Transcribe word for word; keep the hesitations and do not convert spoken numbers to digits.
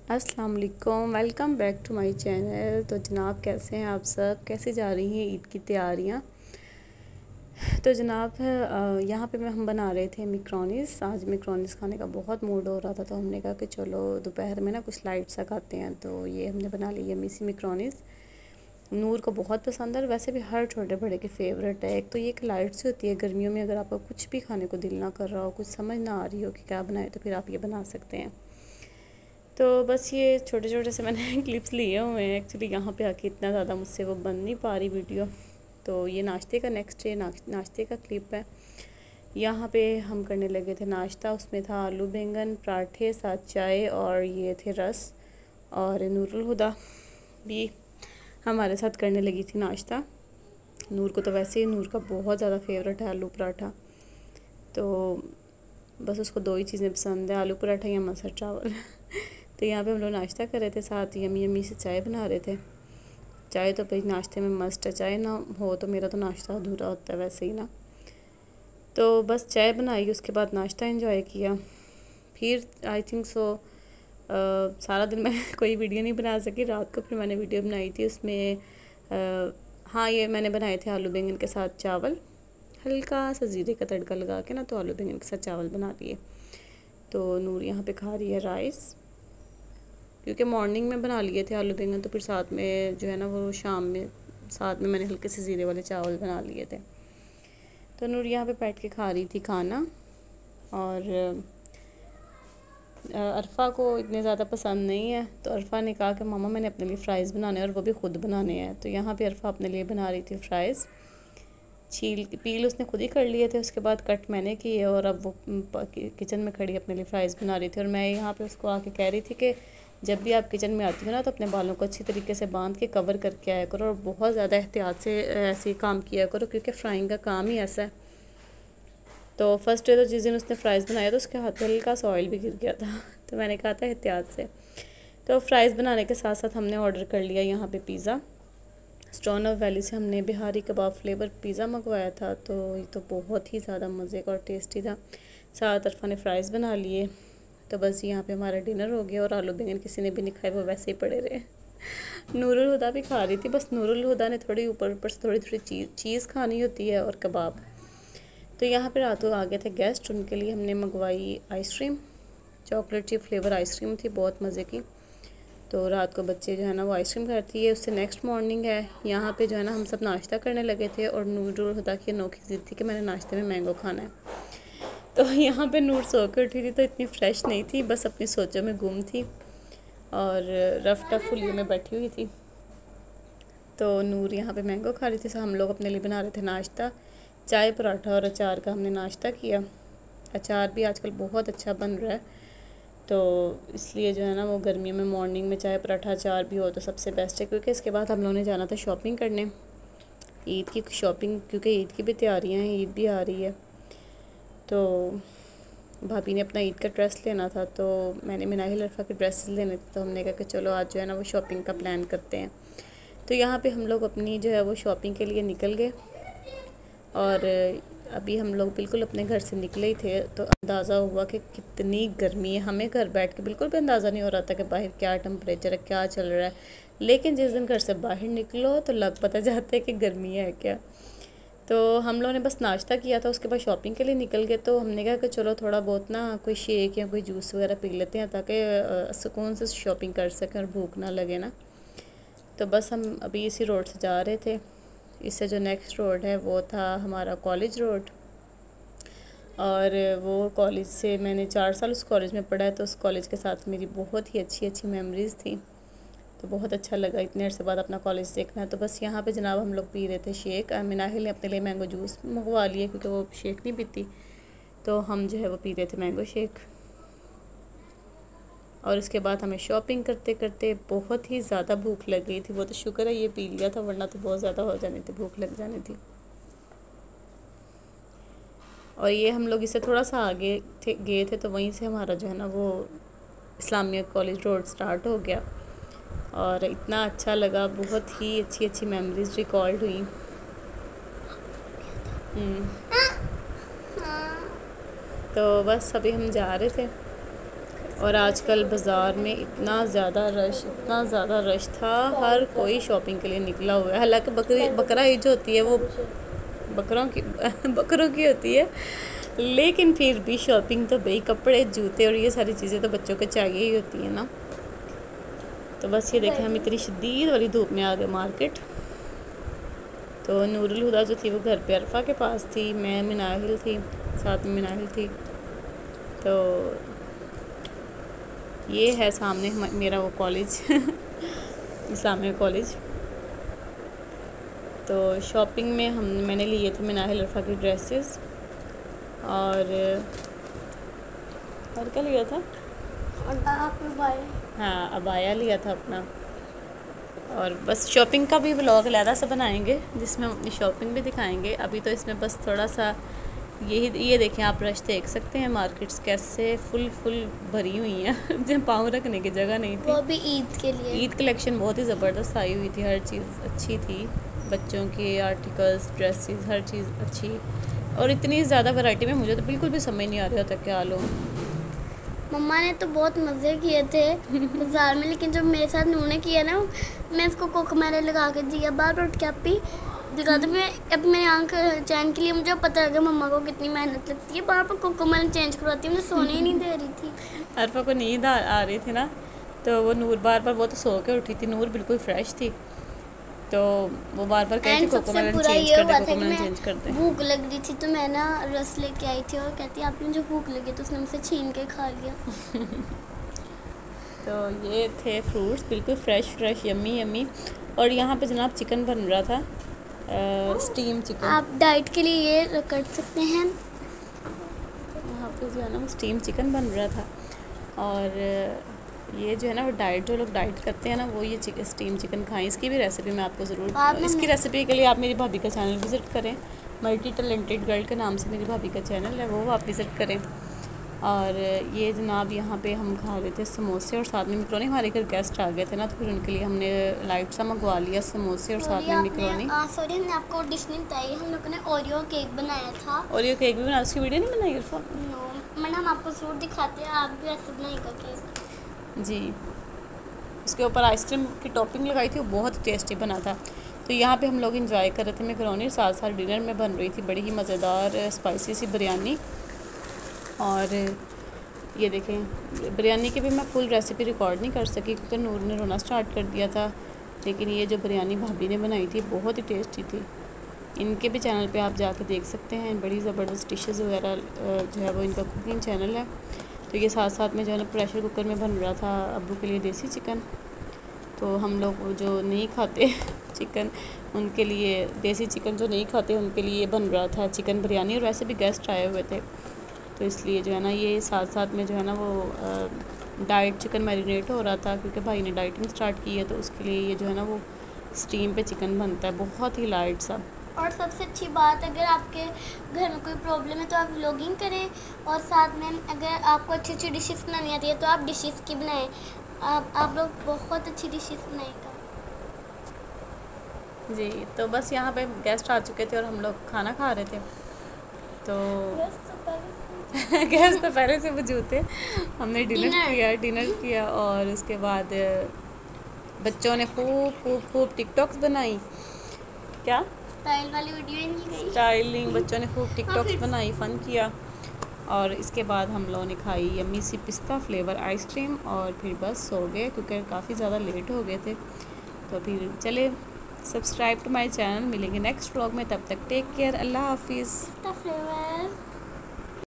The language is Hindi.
अस्सलाम वालेकुम, welcome back to my channel. तो जनाब कैसे हैं आप सब, कैसे जा रही हैं ईद की तैयारियां। तो जनाब यहाँ पे मैं हम बना रहे थे मिक्रोनीस। आज मिक्रोनीस खाने का बहुत मूड हो रहा था, तो हमने कहा कि चलो दोपहर में ना कुछ लाइट सा खाते हैं। तो ये हमने बना ली है मिसी मिक्रोनीस। नूर को बहुत पसंद है, वैसे भी हर छोटे बड़े की फ़ेवरेट है। एक तो ये कि लाइट सी होती है, गर्मियों में अगर आपको कुछ भी खाने को दिल ना कर रहा हो, कुछ समझ ना आ रही हो कि क्या बनाए, तो फिर आप ये बना सकते हैं। तो बस ये छोटे छोटे से मैंने क्लिप्स लिए हुए हैं। एक्चुअली यहाँ पे आके इतना ज़्यादा मुझसे वो बन नहीं पा रही वीडियो। तो ये नाश्ते का नेक्स्ट डे नाश्ते का क्लिप है। यहाँ पे हम करने लगे थे नाश्ता। उसमें था आलू बैंगन पराठे, साथ चाय, और ये थे रस। और नूरुल हुदा भी हमारे साथ करने लगी थी नाश्ता। नूर को तो वैसे ही नूर का बहुत ज़्यादा फेवरेट है आलू पराठा। तो बस उसको दो ही चीज़ें पसंद है, आलू पराठा या मसर चावल। तो यहाँ पे हम लोग नाश्ता कर रहे थे, साथ यमी यमी से चाय बना रहे थे। चाय तो भाई नाश्ते में मस्ट है, चाय ना हो तो मेरा तो नाश्ता अधूरा होता है वैसे ही ना। तो बस चाय बनाई, उसके बाद नाश्ता एंजॉय किया। फिर आई थिंक सो सारा दिन मैं कोई वीडियो नहीं बना सकी। रात को फिर मैंने वीडियो बनाई थी, उसमें आ, हाँ ये मैंने बनाए थे आलू बैंगन के साथ चावल, हल्का सा ज़ीरे का तड़का लगा के ना, तो आलू बैंगन के साथ चावल बना लिए। तो नूर यहाँ पे खा रही है राइस, क्योंकि मॉर्निंग में बना लिए थे आलू बैंगन, तो फिर साथ में जो है ना वो शाम में साथ में मैंने हल्के से ज़ीरे वाले चावल बना लिए थे। तो नूर यहाँ पे बैठ के खा रही थी खाना। और अरफा को इतने ज़्यादा पसंद नहीं है, तो अरफा ने कहा कि मामा मैंने अपने लिए फ़्राइज़ बनाने हैं, और वो भी ख़ुद बनाने हैं। तो यहाँ पे अरफा अपने लिए बना रही थी फ़्राइज़। छील पील उसने खुद ही कर लिए थे, उसके बाद कट मैंने किए, और अब वो किचन में खड़ी अपने लिए फ़्राइज़ बना रही थी। और मैं यहाँ पे उसको आके कह रही थी कि जब भी आप किचन में आती हो ना, तो अपने बालों को अच्छी तरीके से बांध के कवर करके आया करो, और बहुत ज़्यादा एहतियात से ऐसे काम किया करो, क्योंकि फ्राइंग का काम ही ऐसा है। तो फर्स्ट डे तो जिस दिन उसने फ़्राइज़ बनाया तो उसके हाथ में हल्का सा ऑयल भी गिर गया था। तो मैंने कहा था एहतियात से। तो फ़्राइज़ बनाने के साथ साथ हमने ऑर्डर कर लिया यहाँ पे पिज़्ज़ा। स्टोनर वैली से हमने बिहारी कबाब फ्लेवर पिज़्ज़ा मंगवाया था। तो ये तो बहुत ही ज़्यादा मज़े का और टेस्टी था। साथ अरफा ने फ़्राइज़ बना लिए। तो बस यहाँ पे हमारा डिनर हो गया, और आलू बैंगन किसी ने भी नहीं खाए, वो वैसे ही पड़े रहे। नूरुल हुदा भी खा रही थी, बस नूरुल हुदा ने थोड़ी ऊपर ऊपर से थोड़ी थोड़ी चीज़ चीज़ खानी होती है, और कबाब। तो यहाँ पे रातों आ गए थे गेस्ट, उनके लिए हमने मंगवाई ice cream. Chocolate chip flavour ice cream थी, बहुत मज़े की। तो रात को बच्चे जो है ना वो आइसक्रीम खाती है। उससे नेक्स्ट मॉर्निंग है, यहाँ पे जो है ना हम सब नाश्ता करने लगे थे, और नूरुल हुदा की अनोखी ज़िद थी कि मैंने नाश्ते में मैंगो खाना है। तो यहाँ पे नूर सो कर उठी थी, तो इतनी फ्रेश नहीं थी, बस अपनी सोचों में गुम थी, और रफ टफ फुलियों में बैठी हुई थी। तो नूर यहाँ पे मैंगो खा रही थी। सो हम लोग अपने लिए बना रहे थे नाश्ता। चाय पराठा और अचार का हमने नाश्ता किया। अचार भी आजकल बहुत अच्छा बन रहा है, तो इसलिए जो है ना वो गर्मियों में मॉर्निंग में चाय पराठा अचार भी हो तो सबसे बेस्ट है। क्योंकि इसके बाद हम लोगों ने जाना था शॉपिंग करने, ईद की शॉपिंग, क्योंकि ईद की भी तैयारियां हैं, ईद भी आ रही है। तो भाभी ने अपना ईद का ड्रेस लेना था, तो मैंने मिनाहिल अरफा के ड्रेसेस लेने थे। तो हमने कहा कि चलो आज जो है ना वो शॉपिंग का प्लान करते हैं। तो यहाँ पे हम लोग अपनी जो है वो शॉपिंग के लिए निकल गए, और अभी हम लोग बिल्कुल अपने घर से निकले ही थे, तो अंदाज़ा हुआ कि कितनी गर्मी है। हमें घर बैठ के बिल्कुल भी अंदाज़ा नहीं हो रहा था कि बाहर क्या टेम्परेचर है, क्या चल रहा है। लेकिन जिस दिन घर से बाहर निकलो तो लग पता जाता है कि गर्मी है क्या। तो हम लोगों ने बस नाश्ता किया था, उसके बाद शॉपिंग के लिए निकल गए। तो हमने कहा कि चलो थोड़ा बहुत ना कोई शेक या कोई जूस वगैरह पी लेते हैं, ताकि सुकून से शॉपिंग कर सकें और भूख ना लगे ना। तो बस हम अभी इसी रोड से जा रहे थे। इससे जो नेक्स्ट रोड है वो था हमारा कॉलेज रोड, और वो कॉलेज से मैंने चार साल उस कॉलेज में पढ़ा है, तो उस कॉलेज के साथ मेरी बहुत ही अच्छी अच्छी मेमोरीज़ थी। तो बहुत अच्छा लगा इतने अर्से बाद अपना कॉलेज देखना। तो बस यहाँ पे जनाब हम लोग पी रहे थे शेक। मिनाहिल ने अपने लिए मैंगो जूस मंगवा लिए, क्योंकि वो शेक नहीं पीती, तो हम जो है वो पी रहे थे मैंगो शेक। और इसके बाद हमें शॉपिंग करते करते बहुत ही ज़्यादा भूख लग गई थी। वो तो शुक्र है ये पी लिया था, वरना तो बहुत ज़्यादा हो जानी थी, भूख लग जानी थी। और ये हम लोग इससे थोड़ा सा आगे थे गए थे, तो वहीं से हमारा जो है ना वो इस्लामिया कॉलेज रोड स्टार्ट हो गया, और इतना अच्छा लगा, बहुत ही अच्छी अच्छी मेमोरीज रिकॉर्ड हुई। तो बस अभी हम जा रहे थे, और आजकल बाज़ार में इतना ज़्यादा रश इतना ज़्यादा रश था, हर कोई शॉपिंग के लिए निकला हुआ है। हालांकि बकरी बकरा ईद जो होती है वो बकरों की बकरों की होती है, लेकिन फिर भी शॉपिंग तो भाई कपड़े जूते और ये सारी चीज़ें तो बच्चों को चाहिए ही होती है ना। तो बस ये देखें हम इतनी शदीद वाली धूप में आ गए मार्केट। तो नूरुल हुदा जो थी वो घर पे अरफा के पास थी, मैं मिनाहिल थी, साथ में मिनाहिल थी। तो ये है सामने मेरा वो कॉलेज इस्लामिया कॉलेज। तो शॉपिंग में हम मैंने लिए थे मिनाहिल अरफा की ड्रेसेस और और क्या लिया था, हाँ अबाया लिया था अपना। और बस शॉपिंग का भी व्लॉग अलग से बनाएंगे जिसमें हम अपनी शॉपिंग भी दिखाएंगे। अभी तो इसमें बस थोड़ा सा यही ये देखें आप, रश देख सकते हैं मार्केट्स कैसे फुल फुल भरी हुई हैं जहाँ पाँव रखने की जगह नहीं थी। वो भी ईद के लिए। ईद कलेक्शन बहुत ही ज़बरदस्त आई हुई थी, हर चीज़ अच्छी थी, बच्चों के आर्टिकल्स, ड्रेसेस, हर चीज़ अच्छी। और इतनी ज़्यादा वैरायटी में मुझे तो बिल्कुल भी समझ नहीं आ रहा था क्या लो। मम्मा ने तो बहुत मज़े किए थे बाजार में, लेकिन जब मेरे साथ उन्होंने किया ना, मैं इसको कोकोमेले लगा के दिया, बार बार क्या पी दिखा दो। मैं अब मेरी आंख चैन के लिए मुझे पता लगा मम्मा को कितनी मेहनत लगती है, बार बार कोकोमेले चेंज करवाती है, मुझे सोने ही नहीं दे रही थी। अरफा को नींद आ, आ रही थी ना, तो वो नूर बार बार वो तो सो के उठी थी, नूर बिल्कुल फ्रेश थी, तो वो बार बार कहती कोकोमेलन चेंज कर दे, कोकोमेलन चेंज कर दे। भूख लग रही थी तो मैं ना रस लेके आई थी और कहती आपने मुझे भूख लगी तो उसने मुझसे छीन के खा लिया। तो ये थे फ्रूट्स बिल्कुल फ्रेश फ्रेश यम्मी यम्मी। और यहाँ पे जनाब चिकन बन रहा था, आ, स्टीम चिकन। आप डाइट के लिए ये कर सकते हैं। यहाँ पे जो है ना वो स्टीम चिकन बन रहा था। और ये जो है ना वो डाइट जो लोग डाइट करते हैं ना वो ये चिक, स्टीम चिकन खाएं। इसकी भी रेसिपी मैं आपको ज़रूर, इसकी रेसिपी के लिए आप मेरी भाभी का चैनल विज़िट करें, मल्टी टैलेंटेड गर्ल के नाम से मेरी भाभी का चैनल है, वो आप विज़िट करें। और ये जनाब यहाँ पे हम खा रहे थे समोसे और साथ में मिक्रोनी। हमारे घर गेस्ट आ गए थे ना, तो फिर उनके लिए हमने लाइट सा मंगवा लिया समोसे और साथ में मिक्रोनी। सॉरी हमने आपको डिश नहीं बताई, हम लोगों ने ओरियो केक बनाया था। ओरियो केक भी बनाया, उसकी वीडियो नहीं बनाई इरफा? नो मैंने, हम आपको ज़रूर दिखाते हैं, आप भी ऐसे बनाएगा केक जी। उसके ऊपर आइसक्रीम की टॉपिंग लगाई थी, वो बहुत टेस्टी बना था। तो यहाँ पे हम लोग इंजॉय कर रहे थे मैकरोनी, साथ साथ डिनर में बन रही थी बड़ी ही मज़ेदार स्पाइसी सी बिरयानी। और ये देखें बिरयानी की भी मैं फुल रेसिपी रिकॉर्ड नहीं कर सकी क्योंकि नूर ने रोना स्टार्ट कर दिया था, लेकिन ये जो बिरयानी भाभी ने बनाई थी बहुत ही टेस्टी थी। इनके भी चैनल पे आप जाके देख सकते हैं, बड़ी ज़बरदस्त डिशेज़ वगैरह जो है वो इनका कुकिंग चैनल है। तो ये साथ साथ में जो है ना प्रेशर कुकर में बन रहा था अब्बू के लिए देसी चिकन। तो हम लोग जो नहीं खाते चिकन, उनके लिए देसी चिकन जो नहीं खाते उनके लिए बन रहा था चिकन बिरयानी। और वैसे भी गेस्ट आए हुए थे तो इसलिए जो है ना ये साथ साथ में जो है ना वो डाइट चिकन मैरिनेट हो रहा था, क्योंकि भाई ने डाइटिंग स्टार्ट की है, तो उसके लिए ये जो है ना वो स्टीम पे चिकन बनता है, बहुत ही लाइट सा। और सबसे अच्छी बात, अगर आपके घर में कोई प्रॉब्लम है तो आप व्लॉगिंग करें, और साथ में अगर आपको अच्छी अच्छी डिशेस बनानी आती है तो आप डिशेस की बनाएं। आप आप लोग बहुत अच्छी डिशेस बनाएगा जी। तो बस यहाँ पे गेस्ट आ चुके थे और हम लोग खाना खा रहे थे। तो गेस्ट तो पहले से मौजूद थे, हमने डिनर किया डिनर किया और उसके बाद बच्चों ने खूब खूब खूब टिकटॉक्स बनाई। क्या स्टाइल वाली वीडियो नहीं गई, स्टाइलिंग, बच्चों ने खूब टिकटॉक्स बनाई, फ़न किया। और इसके बाद हम लोगों ने खाई यम्मी सी पिस्ता फ्लेवर आइसक्रीम और फिर बस सो गए क्योंकि काफ़ी ज़्यादा लेट हो गए थे। तो फिर चले, सब्सक्राइब टू माय चैनल, मिलेंगे नेक्स्ट व्लॉग में, तब तक टेक केयर, अल्लाह हाफिज़। फ्लेवर